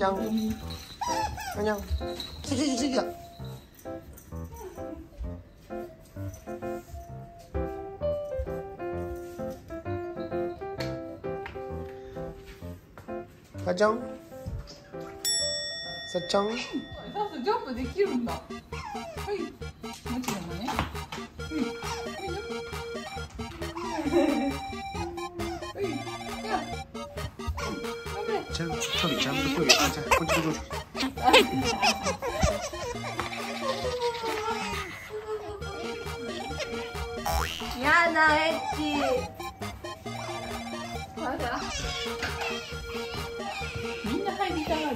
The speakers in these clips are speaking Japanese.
ちゃん。あにゃん。来た。かちゃん。さっちゃん。 ジャンプできるんだ。はい。もちろんね。 ちゃんと距離、ちゃんと距離。あ、じゃあ、こっちこっち。 やだ、エッチ。まだ。みんな入りたがる。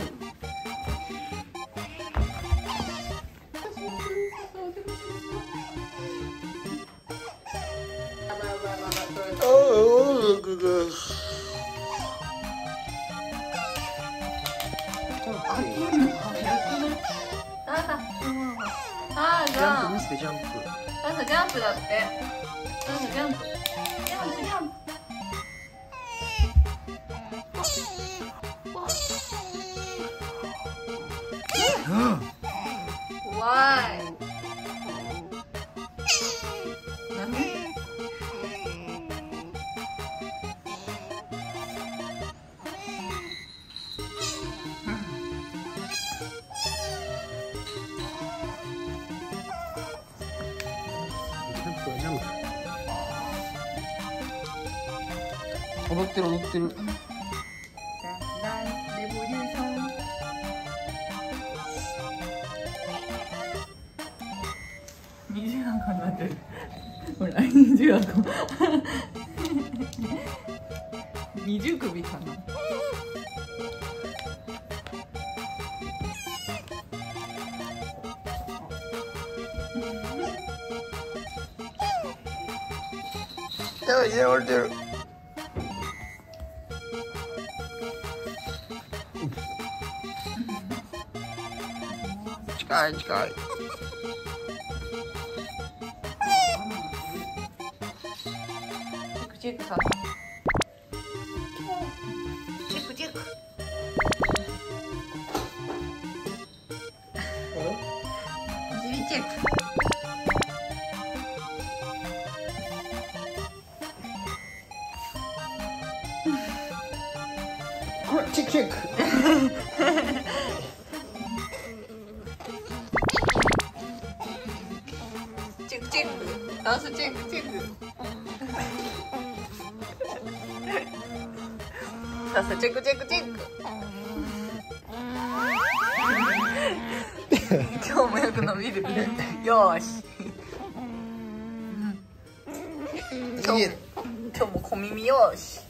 ジャンプ見せてジャンプ。 ジャンプだって。ジャンプ。怖い。 踊ってる踊ってる。 レボリューション。二重箱になってる。ほら、二重箱。二重首かな。 やばい、嫌われてる。近い近い。 チェックさ。チェックチェック。お尻チェック。 これチェックチェック。 チェックチェック。ダンスチェックチェック。さあさあチェックチェックチェック。今日もよく伸びる。よーし。今日も小耳よーし。